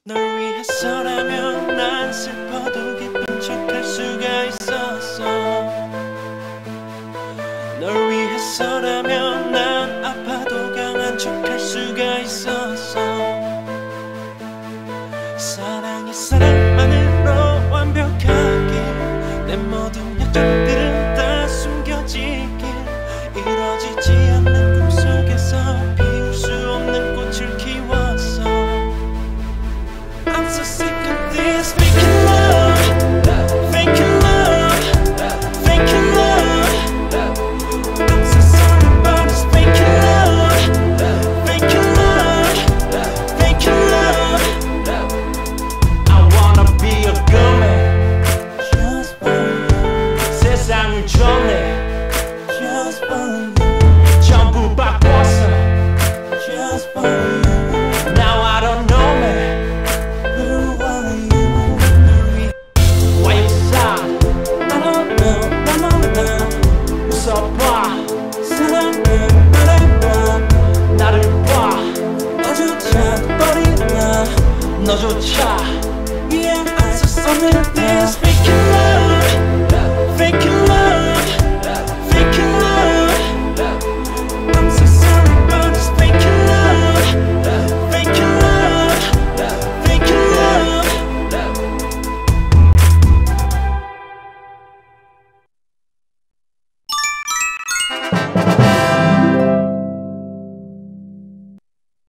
널 위해서라면 난 슬퍼도 기쁜 척할 수가 있었어. 널 위해서라면 난 아파도 강한 척할 수가 있었어. 사랑해 사랑만으로 완벽하게 내 모든 약점들은 다 숨겨지길. 이뤄지지 않는 꿈속에서 피울 수 없는 꽃을 키웠어. I'm so sick of this faking love, faking love, faking love. I'm so sorry about this faking love, faking love, faking love. I wanna be a girl man, just for you. 세상을 전해, just for you. 전부 바꿨어, just for you. Now I don't know me. 너조차 Yeah, I'm so sick of this.